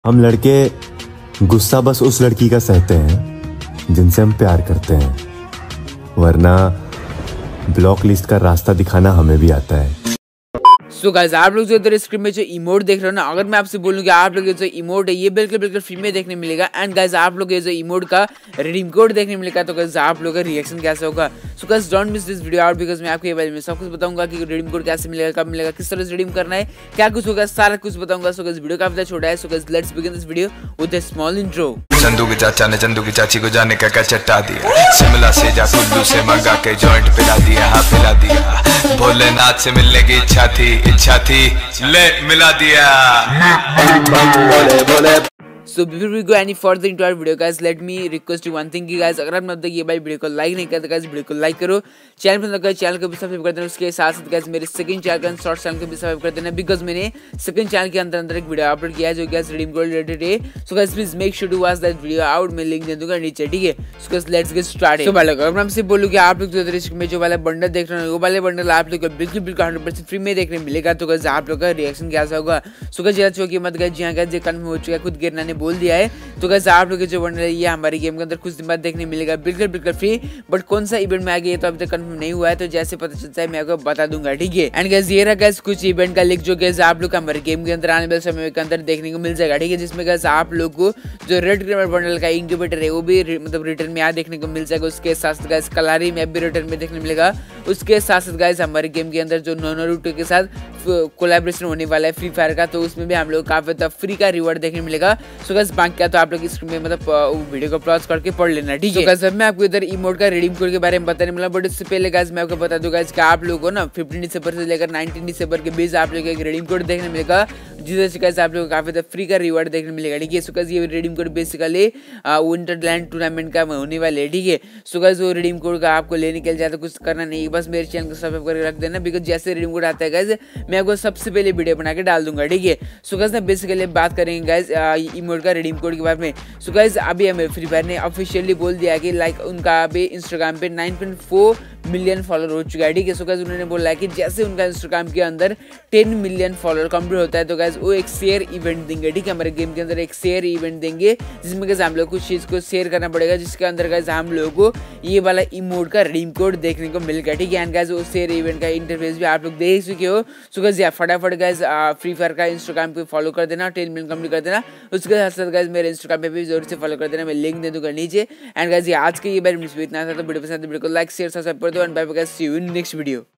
हम लड़के गुस्सा बस उस लड़की का सहते हैं जिनसे हम प्यार करते हैं, वरना ब्लॉक लिस्ट का रास्ता दिखाना हमें भी आता है। सो गाइस, आप लोग जो इधर स्क्रीन में जो इमोट देख रहे हो ना, अगर मैं आपसे बोलूं कि आप लोग जो इमोट है ये बिल्कुल फ्री में देखने मिलेगा। एंड गाइस, आप लोग ये जो इमोट का रिडीम कोड देखने मिलेगा, तो गाइस आप लोग का रिएक्शन कैसे होगा। So guys, don't miss this video out, because मैं आपको ये बारे में सब कुछ बताऊंगा कि रिडीम कोड कैसे मिलेगा, कब मिलेगा, किस तरह से रिडीम करना है, क्या कुछ होगा, सारा कुछ बताऊंगा। सो गाइस, वीडियो काफी ज्यादा छोटा है। So guys, let's begin this video with a small intro. Chandu के चाचा ने चंदू की चाची को जाने का चट्टा दिया, शिमला से जा कुल्लू से मंगा के जॉइंट पिला दिया, हाँ पिला दिया। भोलेनाथ से मिलने की इच्छा थी ले मिला दिया। So before we go any further into our video guys, let me request you one thing कि guys, अगर आपने अब तक ये भाई वीडियो को लाइक नहीं करते guys, वीडियो को लाइक करो, चैनल पर नया चैनल को भी सब्सक्राइब कर देना। उसके साथ साथ guys मेरे सेकंड चैनल का शॉर्ट चैनल को भी सब्सक्राइब कर देना, बिकॉज मैंने सेकंड चैनल के अंदर एक वीडियो अपलोड किया है जो guys रिडीम कोड रिलेटेड है। So guys please make sure to watch that video out, मैं लिंक दे दूंगा नीचे, ठीक है। So guys let's get started. तो भाई लोग, अगर मैं आपसे बोलूं कि आप लोग जो में जो वाला बंडल देख रहे हो, वो वाले बंडल आप लोग को बिल्कुल 100% फ्री में देखने मिलेगा, तो guys आप लोग का रिएक्शन कैसा होगा। सो guys ज्यादा चौकी मत guys, जी हां guys ये कन्फर्म हो चुका है, खुद गिरना ने बोल दिया है। तो गाइस आप लोग के जो बंडल है ये हमारी गेम के अंदर कुछ दिन बाद देखने मिलेगा, बिल्कुल फ्री। बट कौन सा इवेंट में आ गया ये तो अभी तक कंफर्म नहीं हुआ है, तो जैसे पता चलता है मैं आपको बता दूंगा, ठीक है। एंड गाइस ये रहा गाइस कुछ इवेंट का लिंक जो गाइस आप लोग हमारे गेम के अंदर आने वाले समय के अंदर देखने को मिल जाएगा, ठीक है। जिसमें गाइस आप लोग को जो रेड क्रिमिनल बंडल का इंक्यूबेटर है वो भी मतलब रिटर्न में यहाँ देखने को मिल जाएगा। उसके साथ गाइस कलारी मैप भी रिटर्न में देखने मिलेगा। उसके साथ साथ गाइस हमारे गेम के अंदर जो नारुतो के साथ कोलैबोरेशन होने वाला है फ्री फायर का, तो उसमें भी हम लोग काफी फ्री का रिवॉर्ड देखने मिलेगा। सो गाइस बाकी का तो आप लोग स्क्रीन में मतलब वीडियो को पॉज करके पढ़ लेना, ठीक है। गाइस मैं आपको इधर इमोट का रिडीम कोड के बारे में बताने वाला, बट इससे पहले गाइस मैं आपको बता दूं गाइस कि आप लोगों को ना 15 दिसंबर से लेकर 19 दिसंबर के बीच आप लोग एक रिडीम कोड देखने मिलेगा, जिससे गाइस आप लोगों को काफी फ्री का रिवॉर्ड देखने मिलेगा, ठीक है। सो गाइस ये redeem code basically Winterland tournament का होने वाले है, ठीक है। सो गाइस वो रिडीम कोड का आपको लेने के लिए ज्यादा कुछ करना नहीं है, बस मेरे चैनल को सब्सक्राइब करके रख देना, बिकॉज जैसे रिडीम कोड आता है गाइस मैं आपको सबसे पहले वीडियो बना के डाल दूंगा, ठीक है। सो गाइस ना बेसिकली बात करेंगे गाइस इमोट का रिडीम कोड के बारे में। सो गाइस अभी हमें फ्री फायर ने ऑफिशियली बोल दिया कि लाइक उनका अभी इंस्टाग्राम पे 9.4 मिलियन फॉलोअर हो चुका है, ठीक है। सो गाइस उन्होंने बोला है कि जैसे उनका इंस्टाग्राम के अंदर 10 मिलियन फॉलोअर कंप्लीट होता है, तो गाइस वो एक शेयर इवेंट देंगे, ठीक है। हमारे गेम के अंदर एक शेयर इवेंट देंगे, जिसमें गाइस हम लोग कुछ चीज को शेयर करना पड़ेगा, जिसके अंदर गाइस हम लोगों को ये वाला इमोट का रिडीम कोड देखने को मिलेगा, ठीक है। एंड गाइस वो शेयर इवेंट का इंटरफेस भी आप लोग देख चुके हो। सो गाइस फटाफट गाइस फ्री फायर का इंस्टाग्राम पे फॉलो कर देना, 10 मिलियन कंप्लीट कर देना। उसके साथ साथ गाइस मेरे इंस्टाग्राम पे भी जरूर से फॉलो कर देना, मैं लिंक दे दूंगा नीचे। एंड गाइस आज के ये बारे में इतना था, तो वीडियो पसंद है वीडियो को लाइक शेयर सब्सक्राइब कर दो। And bye bye guys, see you in next video.